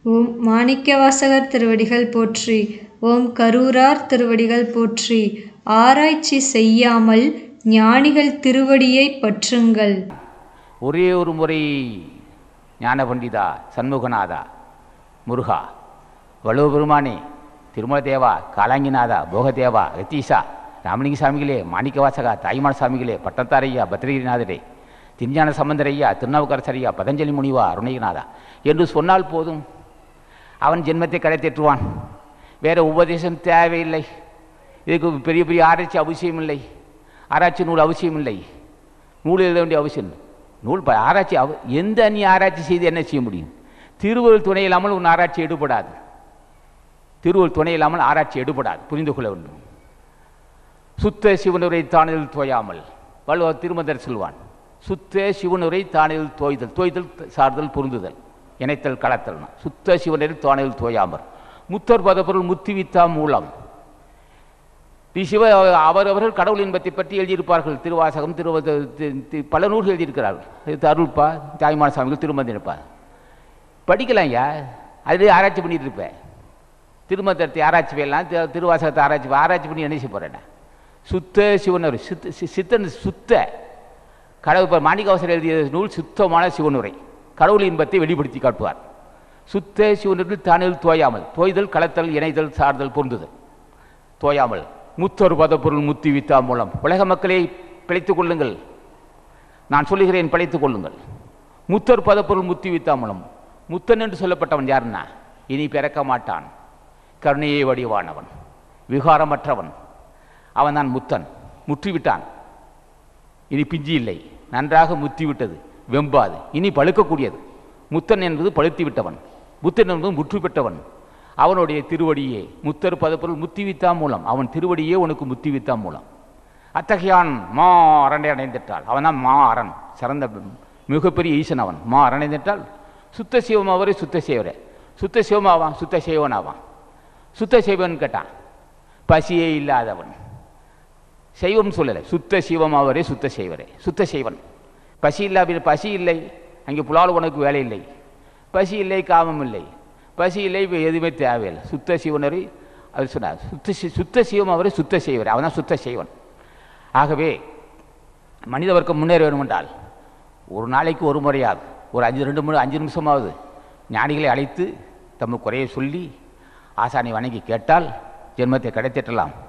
ஓம் மாணிக்கவாசகர் திருவடிகள் போற்றி. ஓம் கரூரார் திருவடிகள் போற்றி. ஆராய்ச்சி செய்யாமல் ஞானிகள் திருவடியைப் பற்றுங்கள். ஒரே ஒரு முறை ஞான பண்டிதா, சண்முகநாதா, முருகா, வலுவபெருமானே, திருமல தேவா, காலாங்கிநாதா, போகதேவா, ரத்தீஷா, ராமலிங்க சாமிகளே, மாணிக்கவாசகா, தாய்மான சாமிகளே, பட்டத்தாரையா, பத்ரகிரிநாதரே, திருஞான சம்பந்தரையா, திருநாவுக்கரசரையா, பதஞ்சலி முனிவா, அருணகிரிநாதா என்று சொன்னால் போதும், அவன் ஜென்மத்தை கடை தேற்றுவான். வேறு உபதேசம் தேவையில்லை. இதுக்கு பெரிய பெரிய ஆராய்ச்சி அவசியம் இல்லை. ஆராய்ச்சி நூல் அவசியம் இல்லை. நூல் எழுத வேண்டிய அவசியம் நூல் ஆராய்ச்சி எந்த நீ ஆராய்ச்சி செய்து என்ன செய்ய முடியும்? திருவள்ளுவர் துணை இல்லாமல் உன் ஆராய்ச்சி எடுபடாது. திருவள்ளுவர் துணை இல்லாமல் ஆராய்ச்சி எடுபடாது. புரிந்து கொள்ள வேண்டும். சுத்த சிவனுரை தானில் தோயாமல் வள்ளுவர் திருமந்தர் சொல்வான். சுத்த சிவனுரை தானில் தோய்தல், தோய்தல் சார்தல் பொருந்துதல், இணைத்தல் கலத்தல். சுத்த சிவனில் தானில் தோயாமர் முத்தர் பதப்பொருள் முத்திவித்தா மூலம். சிவ அவரவர்கள் கடவுள் இன்பத்தை பற்றி எழுதியிருப்பார்கள். திருவாசகம், பல நூல்கள் எழுதியிருக்கிறார்கள். அருள்பா, தாய்மான சாமிகள், திருமந்திருப்பார். படிக்கலாம் ஐயா, அதுலேயே ஆராய்ச்சி பண்ணிட்டு இருப்பேன். திருமந்திரத்தை ஆராய்ச்சி பண்ணலாம், திருவாசகத்தை ஆராய்ச்சி பண்ணி என்ன செய்ய போகிறேன்? சுத்த சிவனுரை, சித்தன் சுத்த கடவுள். மாணிக்கவாசகர் எழுதிய நூல் சுத்தமான சிவனுரை, கடவுள் இன்பத்தை வெளிப்படுத்தி காட்டுவார். சுத்த சிவனுரில் தானில் தோயாமல், தோய்தல் கலத்தல் இணைதல் சார்தல் பொருந்துதல், தோயாமல். முத்தொரு பதப்பொருள் முத்தி வித்தா மூலம். உலக மக்களை பிழைத்துக் கொள்ளுங்கள், நான் சொல்லுகிறேன், பிழைத்துக் கொள்ளுங்கள். முத்தொரு பதப்பொருள் முத்தி வித்தா மூலம். முத்தன் என்று சொல்லப்பட்டவன் யாருன்னா, இனி பிறக்க மாட்டான், கருணையை வடிவானவன், விகாரமற்றவன், அவன் தான் முத்தன். முற்றிவிட்டான், இனி பிஞ்சி இல்லை, நன்றாக முத்திவிட்டது, வெம்பாது, இனி பழுக்கக்கூடியது. முத்தன் என்பது பழுத்தி விட்டவன், புத்தன் என்பது முற்று பெற்றவன். அவனுடைய திருவடியே முத்தர் பதப்பொருள் முத்திவித்தா மூலம். அவன் திருவடியே உனக்கு முத்திவித்தா மூலம். அத்தகையான் மா அரண்டை அடைந்திட்டால் அவன் தான் மா அரண், சிறந்த மிகப்பெரிய ஈசன் அவன். மா அரணைந்திட்டால் சுத்த சிவம் அவரே சுத்த செய்வரே. சுத்த சிவம் ஆவான், சுத்த செய்வன் ஆவான். சுத்த செய்வன் கேட்டான், பசியே இல்லாதவன். செய்வம் சொல்லலை, சுத்த சிவம் அவரே சுத்த செய்வரே, சுத்த செய்வன். பசி இல்லாத, பசி இல்லை அங்கே புலால் உனக்கு வேலை இல்லை, பசி இல்லை, காமம் இல்லை, பசி இல்லை, இப்போ எதுவுமே தேவையில்லை. சுத்த சிவனரை அவர் சொன்னார். சுத்த சிவம் அவரை சுத்த செய்வார், அவன் தான் சுத்த செய்வன். ஆகவே மனித வர்க்கம் முன்னேற வேண்டும் என்றால் ஒரு நாளைக்கு ஒரு முறையாவது, ஒரு 5 நிமிஷமாவது ஞானிகளை அழைத்து தம்ம குறையை சொல்லி ஆசானை வணங்கி கேட்டால் ஜென்மத்தை கிடைத்திட்டலாம்.